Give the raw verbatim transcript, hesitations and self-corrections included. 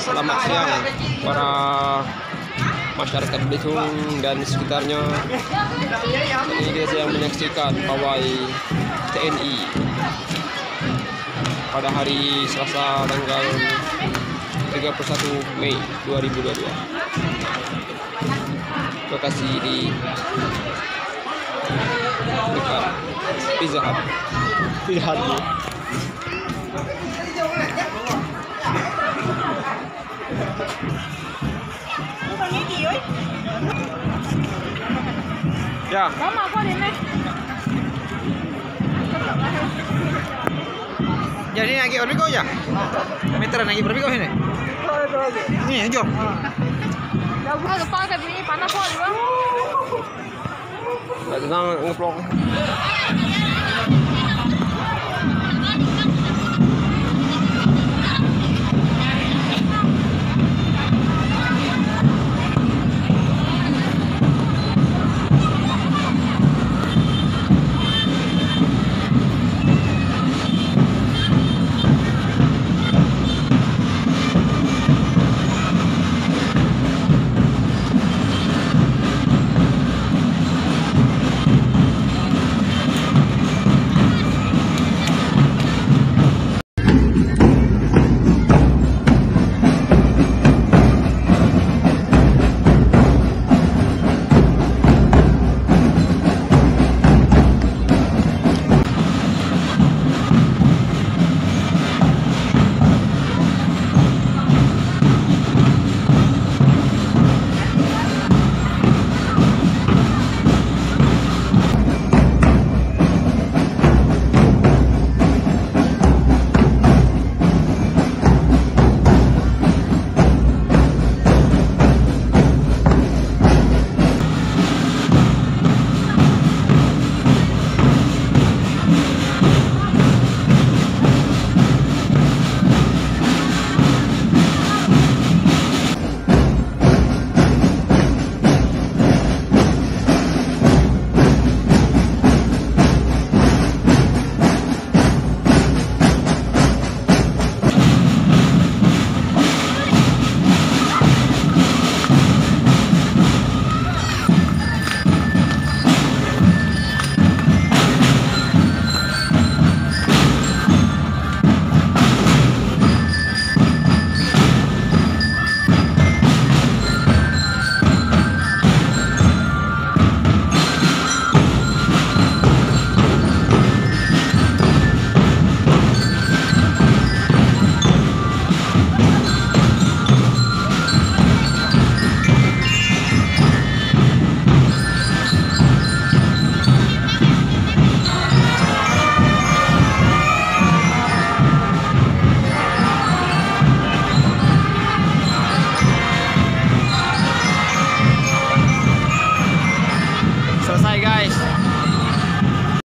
Selamat siang para masyarakat Belitung dan sekitarnya. Ini dia yang menyaksikan pawai T N I pada hari Selasa tanggal tiga puluh satu Mei dua ribu dua puluh dua. Lokasi di dekat Pizza Hut. Pizza Hut. Ya. Mama, kau di mana? Jadi lagi orang kau ya? Meteran lagi berapa kau ini? Ini jom. Dah buka lepas ke bini panas kau ni bang. Tak tenang ngeplong.